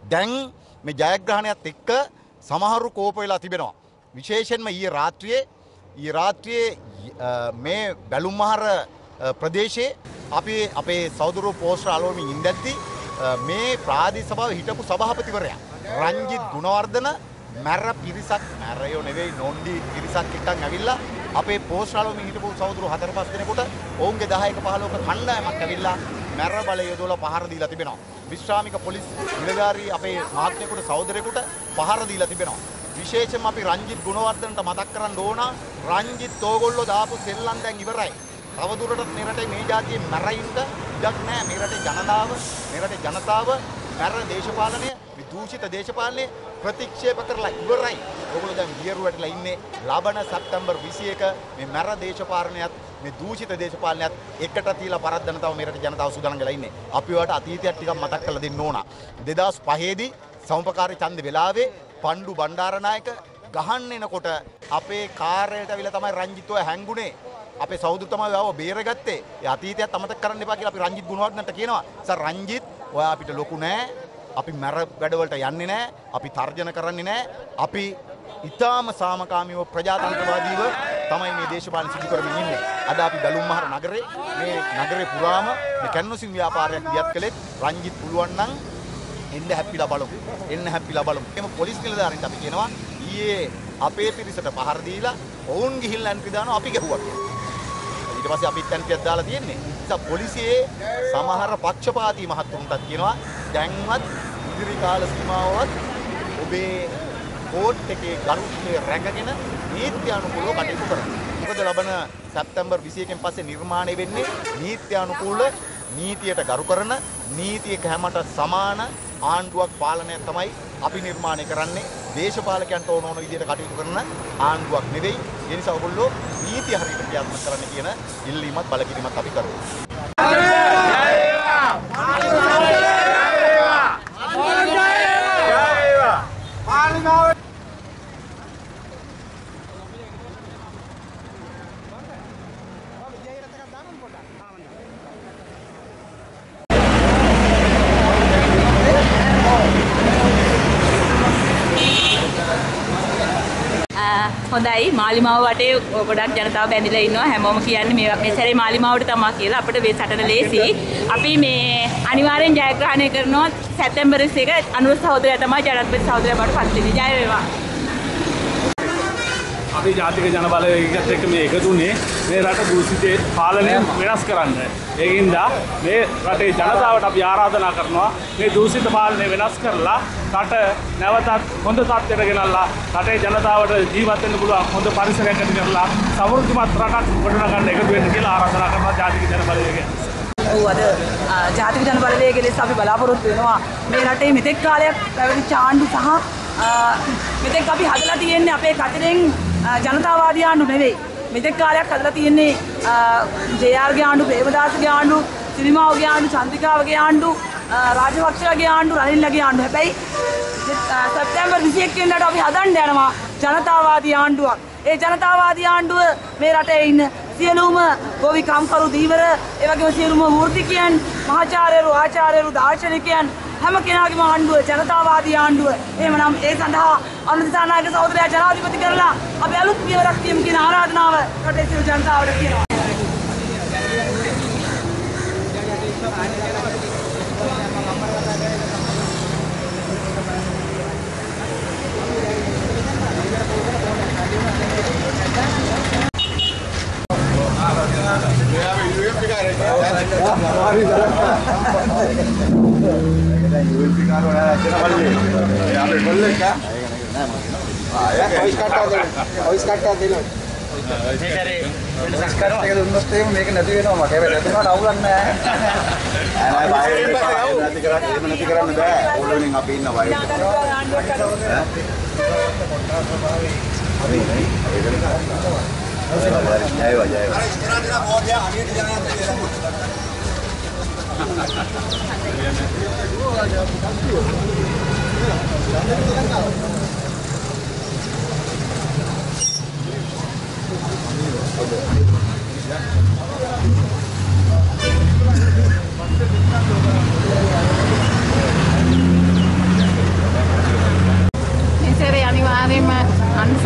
දැන් මේ ජයග්‍රහණයත් එක්ක සමහරු කෝප වෙලා තිබෙනවා. විශේෂයෙන්ම ඊයේ රාත්‍රියේ මේ බැලුම්මහර ප්‍රදේශයේ අපි අපේ සහෝදරෝ පෝස්ටර් අලෝමින් ඉඳද්දි මේ ප්‍රාදේශ සභාවේ හිටපු සභාපතිවරයා රංජිත් ගුණවර්ධන මැර පිරිසක් මැරයෝ නෙවෙයි නොන්ඩි පිරිසක් එක්කන් ඇවිල්ලා අපේ පෝස්ටර් අලෝමින් හිටපු සහෝදරෝ 4-5 දෙනෙකුට ඔවුන්ගේ 10ක 15ක කණ්ඩායමක් ඇවිල්ලා මැර බලය යොදවලා පහර දීලා තිබෙනවා. විශ්‍රාමික පොලිස් නිලධාරී අපේ මහත්මයෙකුට සහෝදරයෙකුට පහර දීලා තිබෙනවා. විශේෂයෙන්ම අපි රංජිත් ගුණවර්ධනට මතක් කරන්න ඕන රංජිත් ඕගොල්ලෝ දාපු සෙල්ලම් දැන් ඉවරයි. තවදුරටත් මේ රටේ මේ જાතියේ මැරෙන්න ඉඩක් නැහැ. මේ රටේ ජනතාව මැර දේශපාලනය විදූෂිත දේශපාලනය ප්‍රතික්ෂේප කරලා ඉවරයි. ඕගොල්ලෝ දැන් වියරු වැටලා ඉන්නේ ලබන සැප්තැම්බර් 21 මේ මැර දේශපාලනයත් මේ දූෂිත දේශපාලනයත් එකට තියලා පරද්දන තව මේ රටේ ජනතාව සූදානම් වෙලා ඉන්නේ. අපි ඔයාලට අතීතයක් ටිකක් මතක් කරලා දෙන්න ඕන. 2005 දී සමුපකාරී ඡන්ද වෙලාවේ පණ්ඩු බණ්ඩාරනායක ගහන්න එනකොට අපේ කාර්යයට අවිලා තමයි රංජිත් ඔය හැංගුනේ. අපේ සහෝදර තමයි ආව බේරගත්තේ. ඒ අතීතයත් අමතක කරන්න එපා කියලා අපි රංජිත් ගුණවර්ධනට කියනවා. සර් රංජිත් ඔයා අපිට ලොකු නෑ. අපි මැර වැඩවලට යන්නේ නෑ. අපි තර්ජන කරන්නේ නෑ. අපි ඊටාම සාමකාමීව ප්‍රජාතන්ත්‍රවාදීව තමයි මේ දේශපාලන සිදු කරමින් ඉන්නේ. අද අපි බැලුම්මහර නගරේ මේ නගරේ පුරාම මේ කැන්වසින් ව්‍යාපාරයක් දියත් කළෙත් රංජිත් පුළුවන් නම් එන්න හැප්පිලා බලමු. එම පොලිස් නිලධාරීන්ට අපි කියනවා ඊයේ අපේ පිරිසට පහර දීලා ඔවුන් ගිහිල්ලා ඇන්ටි දානවා අපි ගැහුවා කියලා. ඊට පස්සේ අපිත් ඇන්ටියක් දාලා තියෙන්නේ. ඉතින් පොලිසියේ සමහර පක්ෂපාතී මහත්තුන්ටත් කියනවා දැන්වත් ඉදිරි කාල සීමාවවත් ඔබේ කෝට් එකේ ගරුත්වය රැකගෙන නීත්‍යානුකූලව කටයුතු කරන්න. මොකද ලබන සැප්තැම්බර් 21 පස්සේ නිර්මාණය වෙන්නේ නීත්‍යානුකූල නීතියට ගරු කරන නීතියක හැමට සමාන ආණ්ඩුවක් පාලනයක් තමයි අපි නිර්මාණය කරන්නේ. දේශපාලකයන්ට ඕන විදිහට කටයුතු කරන ආණ්ඩුවක් නෙවෙයි. ඒ නිසා ඔයගොල්ලෝ නීතිය හරියට ක්‍රියාත්මක කරන්න කියන ඉල්ලීමත් බලකිරීමත් අපි කරමු. හොඳයි මාලිමාව වටේ ගොඩක් ජනතාව බැඳිලා ඉන්නවා හැමෝම කියන්නේ මේ සැරේ මාලිමාවට තමයි කියලා අපිට මේ සටන ලේසි අපි මේ අනිවාර්යෙන් ජයග්‍රහණය කරනවා සැප්තැම්බර් 1 අනුර සහෝදරයා තමයි ජනාධිපති සහෝදරයා බවට පත් වෙන්නේ ජය වේවා අපි ජාතික ජන බලවේගයත් එක්ක මේ එකතුනේ මේ රට දූෂිත පාලනය වෙනස් කරන්න. ඒකින්ද මේ රටේ ජනතාවට අපි ආරාධනා කරනවා මේ දූෂිත පාලනය වෙනස් කරලා රට නැවතත් හොඳ තත්ත්වයට ගෙනල්ලා රටේ ජනතාවට ජීවත් වෙන්න පුළුවන් හොඳ පරිසරයක් ඇති කරලා සමෘද්ධිමත් රටක් ගොඩනගන්න එකතු වෙන්න කියලා ආරාධනා කරනවා ජාතික ජන බලවේගය. ඔව් අද ජාතික ජන බලවේගය ලෙස අපි බලාපොරොත්තු වෙනවා මේ රටේ මෙතෙක් කාලයක් පැවතිච්ච ආණ්ඩු සහ මෙතෙක් අපි හදලා තියෙන්නේ අපේ කතරෙන් ජනතාවාදී ආණ්ඩු නෙවෙයි. මෙතෙක් කාලයක් හදලා තියෙන්නේ ජේ.ආර්.ගේ ආණ්ඩු, ප්‍රේමදාසගේ ආණ්ඩු, සිරිමාවගේ ආණ්ඩු, චන්ද්‍රිකාවගේ ආණ්ඩු, රාජපක්ෂගේ ආණ්ඩු, රනිල්ලගේ ආණ්ඩු. හැබැයි සැප්තැම්බර් 21 වෙනිදාට අපි හදන්න යනවා ජනතාවාදී ආණ්ඩුවක්. ඒ ජනතාවාදී ආණ්ඩුව මේ රටේ ඉන්න සියලුම ගොවි කම්කරු දීවර, ඒ වගේම සියලුම වෘත්තිකයන්, මහාචාර්යවරු, ආචාර්යවරු, දාර්ශනිකයන් හැම කෙනාගේම ආණ්ඩුව ජනතාවාදී ආණ්ඩුව. එහෙමනම් ඒ සඳහා අනුදිසානායක සහෝදරයා ජනාධිපති කරලා අපි අලුත් පියවරක් තියමු කියන ආරාධනාව රටේ සියලු ජනතාවට කියනවා. මේක නැති වෙනවා මට හැබැයි නැතුනට අවුලක් නැහැ නෑ නැති කරන්න බෑ ඕලෙන් අපි ඉන්න වයින්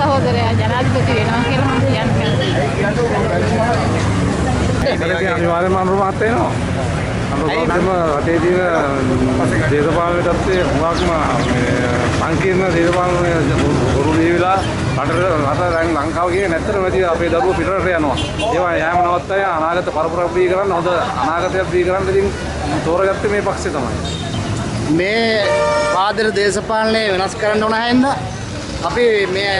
සහෝදරයා ජනාධිපති වෙනවා කියලා මම කියන්නේ. ඒකේ අනිවාර්යයෙන්ම අනුරාධ වෙනවා. අනුරාධම රටේ තියෙන දේශපාලන තත්ත්වයේ හුඟක්ම සංකීර්ණ දේශපාලන වරු දීවිලා රට දැන් ලංකාව කියන්නේ නැත්තටම ඇති අපේ දරුවෝ පිටරට යනවා. ඒවා යෑම නවත්තයි අනාගත පරපුරක් දී කරන්න හොඳ අනාගතයක් දී කරන්න ඉතින් තෝරගත්තේ මේ පක්ෂේ තමයි. මේ පාදර දේශපාලනය වෙනස් කරන්න ඕන හැන්ද අපි මේ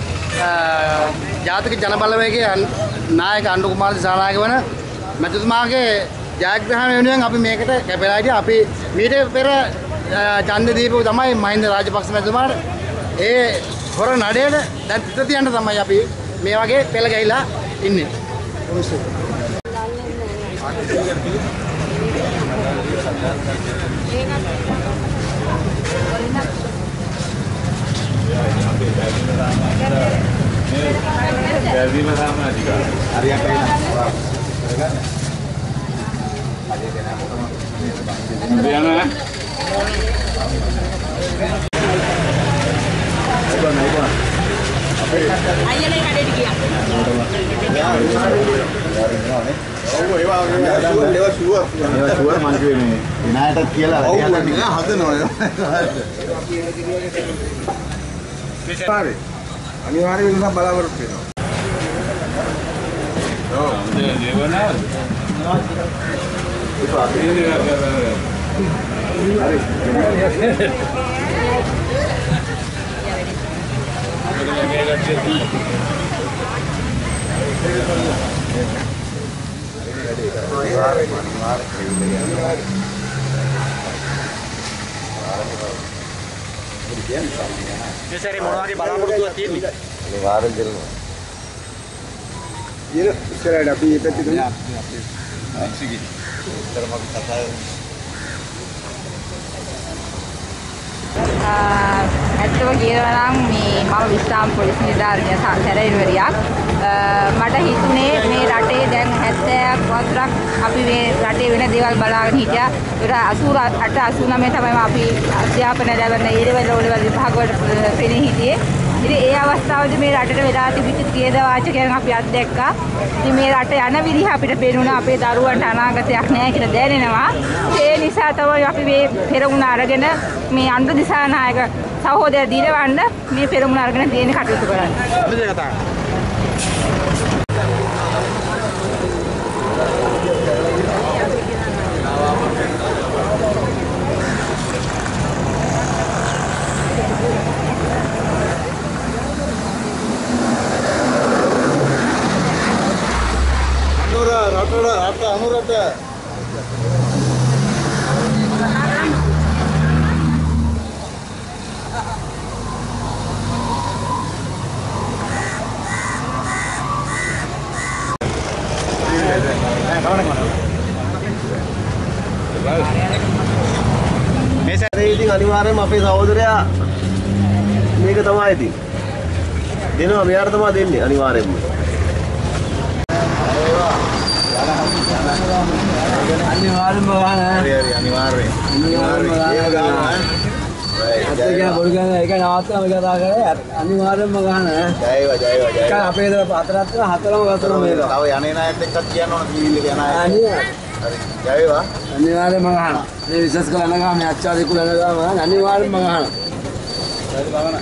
ජාතික ජනබලවේගයේ නායක අනුර කුමාර දිසානායක වන මැතිතුමාගේ ජයග්‍රහණය වෙනුවෙන් අපි මේකට කැපලා හිටියා. අපි මීට පෙර ඡන්ද දීපු තමයි මහින්ද රාජපක්ෂ මැතිතුමාට. ඒ හොර නඩේට දැන් පිට තියන්න තමයි අපි මේ වගේ පෙළ ගහිලා ඉන්නේ. අයියනේ කඩේට ගියා. ඒවා ෂුවර් මං කිව්වේ මේ විනායටත් කියලා හදනවා. අනිවාර්යයෙන් වෙනසක් බලාපොරොත්තු වෙනවා. ඔව්. ඉතින් මොනවාගේ බලාපොරොත්තුවක් තියෙන්නේ? අනිවාර්යෙන් දෙනවා. ඊට ඉස්සරහට අපි මේ පැත්තේ දුන්නා. ඇක්සිගි. ඉතරම අපි කතා ඇත්තම කියනවා නම් මේ මම විශ්‍රාම පොලිස් නිලධාරිය සැරයින්වරියක්. මට හිතුනේ මේ රටේ දැන් 70ක් වතුරක් අපි මේ රටේ වෙන දේවල් බලාගෙන හිටියා. ඒක 88 89 තමයි අපි අධ්‍යාපනය ලැබෙන ඊළඟ ලෙවල් විභාග වලට පෙනී හිටියේ. ඉතින් ඒ අවස්ථාවේදී මේ රටට වෙලා තිබිච්ච ඛේද වාචකයන් අපි අත්දැක්කා. ඉතින් මේ රට යන විදිහ අපිට පේනුණා අපේ දරුවන්ට අනාගතයක් නැහැ කියලා දැනෙනවා. ඒ නිසා තමයි අපි මේ පෙරමුණ අරගෙන මේ අනුර දිසානායක සහෝදරයා දිරවන්න මේ පෙරමුණ අරගෙන තියෙන කටයුතු කරන්නේ. අනුරට මේ සැරේ ඉතින් අනිවාර්යයෙන්ම අපේ සහෝදරයා මේක තමයි ඉතින් දෙනවා මෙයාට තමයි දෙන්නේ අනිවාර්යයෙන්ම. අනිවාර්යයෙන්ම ගන්න. හරි අනිවාර්යයෙන්. අනිවාර්යයෙන්. බොල් ගන්න ඒක නවත්තම කතා කරේ අනිවාර්යයෙන්ම ගන්න. ජයවා. ඒක අපේ අතරත් හතරම වතුන මේක. තව යන්නේ නැත් එක්කත් කියන්න ඕන ටීවී එක යන අය. අනිවාර්යයෙන්. හරි ජයවා. අනිවාර්යයෙන්ම ගන්න. මේ විශ්වාස කරන ගාම මේ අච්චාදී කුලන ගාම අනිවාර්යයෙන්ම ගන්න. හරි බලන්න.